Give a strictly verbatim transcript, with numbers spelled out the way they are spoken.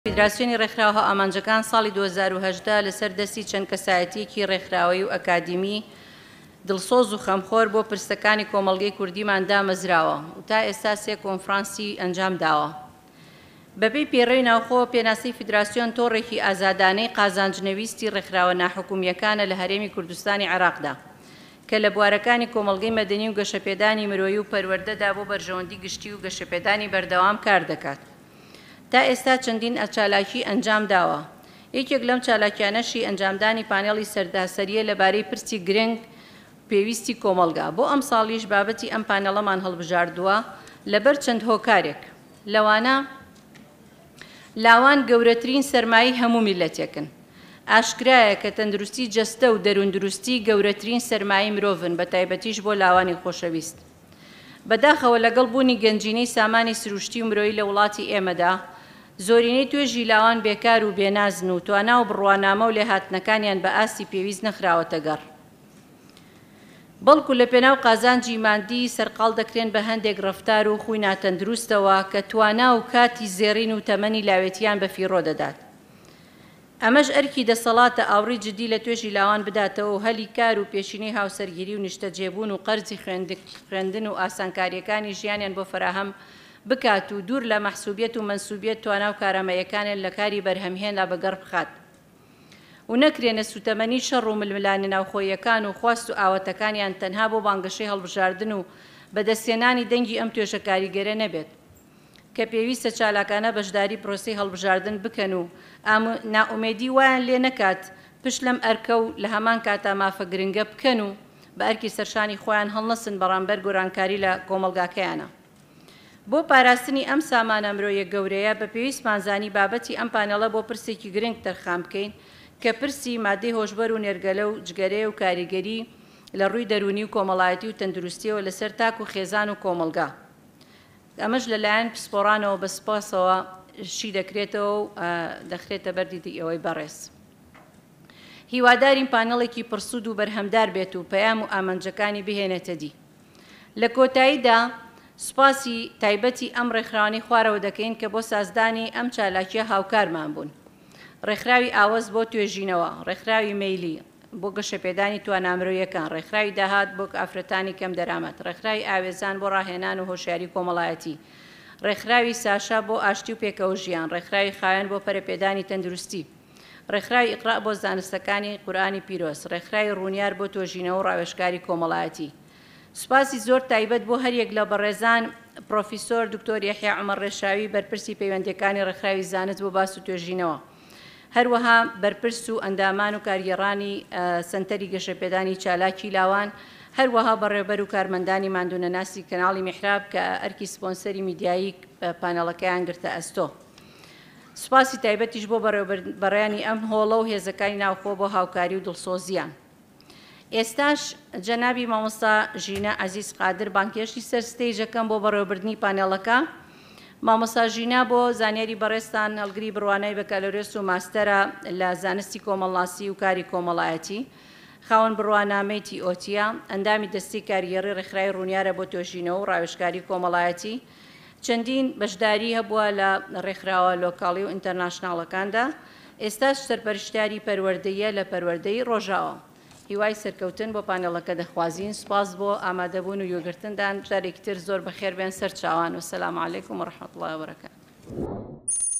فیدراسیۆنی ڕێکخراوە ئامانجەکان ساڵی دوو هەزار و هەژدە لەسەر دەستی چەند کەسایەتیەکی ڕێکخراوەی و ئەکادیمی دڵسۆز و خەمخۆر بۆ پرسەکانی کۆمەڵگەی کوردیمان دامەزراوە و تا ئێستا سێ کۆنفرانسی ئەنجام داوە. بەپێی پێڕەوی ناوخۆ پێناسەی فیدراسیۆن تۆڕێکی ئازادانەی قازانجنەویستی ڕێکخراوە ناحکومیەکانە لە هەرێمی کوردستانی عێراقدا کە لە بوارەکانی کۆمەڵگەی مەدەنی و گەشەپێدانی مرۆیی و پەروەردەدا بۆ بەرژەوەندی گشتی و گەشەپێدانی بەردەوام کار دەکات. تا ئێستا چەندین ئەچالاکی ئەنجام داوە. یەکێک لەم چالاکیانەشی ئەنجامدانی پانێڵی سەرداسەریە لەبارەی پرسی گرنگ پێویستی کۆمەلگا. بۆ ئەم ساڵیش بابەتی ئەم پانێڵەمان هەڵبژاردووە لەبەر چەند هۆکارێک. لەوانە لاوان گەورەترین سەرمایی هەموو میلەتێکن. ئاشکرایە کە تەندروستی جەستە و دەروندروستی گەورەترین سەرمایی مرۆڤن، بە تایبەتیش بۆ لاوانی خۆشەویست. بەداخەوە لەگەڵ بوونی گەنجینەی سامانی سروشتی و مرۆیی لە وڵاتی ئێمەدا زۆرینەی توێژی لاوان بێکار و بێنازن و توانا و بڕوانامە و لێهاتنەکانیان بە ئاستی پێویست نەخراوەتە گەڕ. بەڵکو لە پێناو قازانجی ماندی سەرقاڵ دەکرێن بە هەندێک ڕەفتار و خوی ناتەندروستەوە کە توانا و کاتی زێڕین و تەمەنی لاوێتیان بە فیڕۆ دەدات. ئەمەش ئەرکی دەسەڵاتە ئاوڕی جدی لە توێژی لاوان بداتەوە و هەلی کار و پێشینەی هاوسەرگیری و نیشتەجێبوون و قەرزی خوێندن و ئاسانکاریەکانی ژیانیان بۆ فراهەم بکات و دوور لە مەحسوبیەت و مەنسوبیەت توانا و کارامەیەکانیان لە کاری بەرهەمهێنا بەگەڕ بخات و نەکرێنە سوتەمەنی شەڕ و ململانی ناوخۆیەکان و خواست و ئاوەتەکانیان تەنها بۆ بانگەشەی هەڵبژاردن و بەدەستێنانی دەنگی ئەم توێژە کاریگەرە نەبێت کە پێویستە چالاکانە بەشداری پرۆسەی هەڵبژاردن بکەن و ناومێدی وایان لێ نەکات پشت لەم ئەرکە و لە هەمان کاتا مافە گرنگە بکەن و بە ئەرکی سەرشانی خۆیان هەڵنەسن بەڕامبەر گۆرانکاری لە کۆمەڵگاکەیانە. بۆ پاراستنی ئەم سامانە مرۆیە گەورەیە بە پێویستمانزانی بابەتی ئەم پانێڵە بۆ پرسێکی گرنگ تەرخان بکەین کە پرسی مادەی هۆشبەر و نێرگەلە و جگەرەیە و کاریگەری لە ڕووی دەرونی و کۆمەڵایەتی و تەندروستیەوە لەسەر تاک و خێزان و کۆمەلگا. ئەمەش لەلایەن پسپۆڕانەوە بە سپاسەوە شی دەکرێتەوە و دەخرێتە بەردی ئەوەی بەڕێز. هیوادارین پانێڵێکی پرسوود و بەرهەمدار بێت و پەیام و ئامانجەکانی بهێنێتە دی. لە کۆتاییدا سوپاسی تایبەتی ئەم ڕێکخراوانەی خوارەوە دەکەین کە بۆ سازدانی ئەم چالاکیە هاوکارمان بوون. ڕێکخراوی ئاوەز بۆ توێژینەوە، ڕێکخراوی مەیلی بۆ گەشەپێدانی توانامرۆیەکان، ڕێکخراوی داهات بۆ ئافرەتانی کەم دەرامەت، ڕێکخراوی ئاوێزان بۆ ڕاهێنان و هۆشیاری کۆمەڵایەتی، ڕێکخراوی ساشا بۆ ئاشتی و پێکەوە ژیان، ڕێکخراوی خاوێن بۆ پەرەپێدانی تەندروستی، ڕێکخراوی ئیقرا بۆ زانستەکانی قورئانی پیرۆز، ڕێکخراوی ڕوونیار بۆ تۆژینەوە و ڕاوێژکاری کۆمەڵایەتی. سوپاسی زۆر تایبەت بۆ هەریەک لە بەڕێزان پرۆفیسۆر دکتۆر یەحیا عومەر ڕێشاوی بەرپرسی پەیوەندیەکانی ڕێکخراوی زانست بۆ باس و توێژینەوە، هەروەها بەرپرس و ئەندامان و کارگێڕانی سەنتەری گەشەپێدانی چالاکی لاوان، هەروەها بەڕێوەبەر و کارمەندانی ماندوونەناسی کەناڵی میحراب کە ئەرکی سپۆنسەری میدیایی پانێڵەکەیان گرتە ئەستۆ. سوپاسی تایبەتیش بۆ بەڕێیانی ئەم هۆڵە و هێزەکانی ناوخۆ بۆ هاوکاری و دڵسۆزیان. ئێستاش جەنابی مامۆستا ژینە عەزیز قادر بانکێشی سەر ستەیجەکەم بۆ بەڕێوەبردنی پانێڵەکە. مامۆستا ژینا بۆ زانیاری بەڕێستان هەڵگری بڕوانای بەکالۆرێس و ماستەرە لە زانستی کۆمەڵناسی و کاری کۆمەڵایەتی، خاوەن بڕوانامەی تی ئۆتیا، ئەندامی دەستی کاریگەڕی ڕێکخراوی ڕوونیارە بۆ تۆژینەوە و ڕاوێژکاری کۆمەڵایەتی، چەندین بەشداری هەبووە لە ڕێکخراوە لۆکاڵی و ئینتەرناشناڵەکاندا. ئێستاش سەرپەرشتیاری پەروەردەیە لە پەروەردەی ڕۆژاوە. هیوای سەرکەوتن بۆ پانێڵەکە دەخوازین. سوپاس بۆ ئامادەبوون و یۆگرتندان. جارێکی تر زۆر بەخێر بێن سەر چاوان. وەسەلام عەلەیکوم وەڕەحمەتوڵڵاهی وبەرەکاتوه.